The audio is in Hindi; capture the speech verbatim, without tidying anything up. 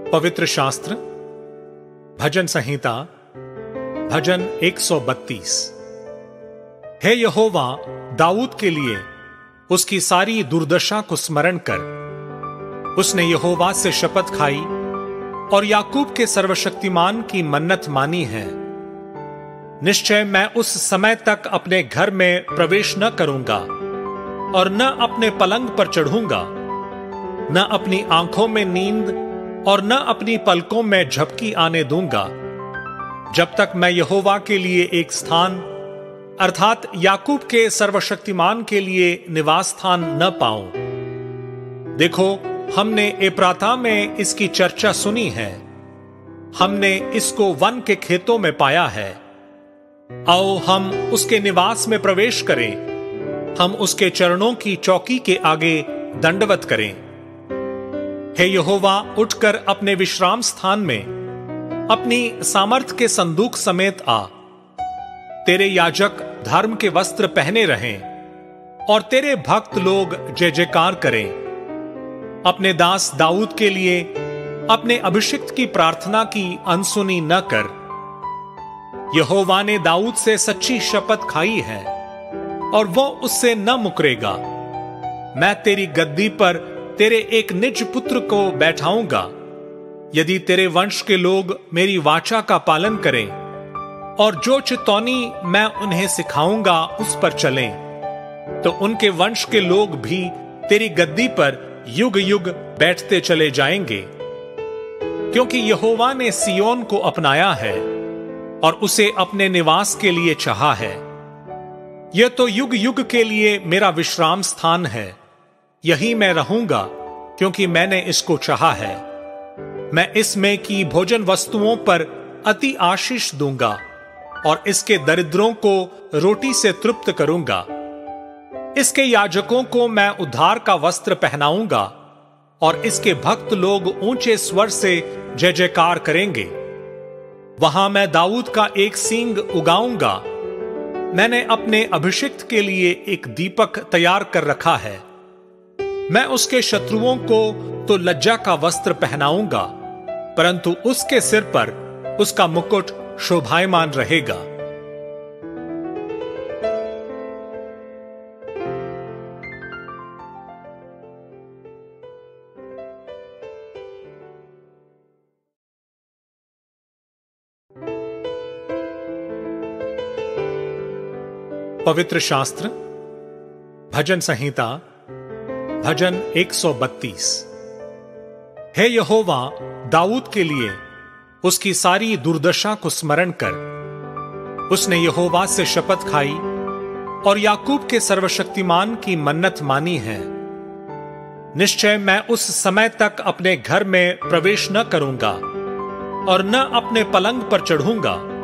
पवित्र शास्त्र भजन संहिता भजन एक सौ बत्तीस। हे यहोवा, दाऊद के लिए उसकी सारी दुर्दशा को स्मरण कर। उसने यहोवा से शपथ खाई और याकूब के सर्वशक्तिमान की मन्नत मानी है। निश्चय मैं उस समय तक अपने घर में प्रवेश न करूंगा और न अपने पलंग पर चढ़ूंगा, न अपनी आंखों में नींद और न अपनी पलकों में झपकी आने दूंगा, जब तक मैं यहोवा के लिए एक स्थान अर्थात याकूब के सर्वशक्तिमान के लिए निवास स्थान न पाऊं। देखो, हमने एप्राता में इसकी चर्चा सुनी है, हमने इसको वन के खेतों में पाया है। आओ हम उसके निवास में प्रवेश करें, हम उसके चरणों की चौकी के आगे दंडवत करें। हे यहोवा, उठकर अपने विश्राम स्थान में अपनी सामर्थ के संदूक समेत आ। तेरे याजक धर्म के वस्त्र पहने रहें और तेरे भक्त लोग जय जयकार करें। अपने दास दाऊद के लिए अपने अभिषिक्त की प्रार्थना की अनसुनी न कर। यहोवा ने दाऊद से सच्ची शपथ खाई है और वो उससे न मुकरेगा। मैं तेरी गद्दी पर तेरे एक निज पुत्र को बैठाऊंगा। यदि तेरे वंश के लोग मेरी वाचा का पालन करें और जो चितौनी मैं उन्हें सिखाऊंगा उस पर चलें, तो उनके वंश के लोग भी तेरी गद्दी पर युग युग बैठते चले जाएंगे। क्योंकि यहोवा ने सियोन को अपनाया है और उसे अपने निवास के लिए चाहा है। यह तो युग युग के लिए मेरा विश्राम स्थान है, यही मैं रहूंगा, क्योंकि मैंने इसको चाहा है। मैं इसमें की भोजन वस्तुओं पर अति आशीष दूंगा और इसके दरिद्रों को रोटी से तृप्त करूंगा। इसके याजकों को मैं उद्धार का वस्त्र पहनाऊंगा और इसके भक्त लोग ऊंचे स्वर से जय जयकार करेंगे। वहां मैं दाऊद का एक सींग उगाऊंगा। मैंने अपने अभिषिक्त के लिए एक दीपक तैयार कर रखा है। मैं उसके शत्रुओं को तो लज्जा का वस्त्र पहनाऊंगा, परंतु उसके सिर पर उसका मुकुट शोभायमान रहेगा। पवित्र शास्त्र भजन संहिता भजन एक सौ बत्तीस। हे यहोवा, दाऊद के लिए उसकी सारी दुर्दशा को स्मरण कर। उसने यहोवा से शपथ खाई और याकूब के सर्वशक्तिमान की मन्नत मानी है। निश्चय मैं उस समय तक अपने घर में प्रवेश न करूंगा और न अपने पलंग पर चढ़ूंगा,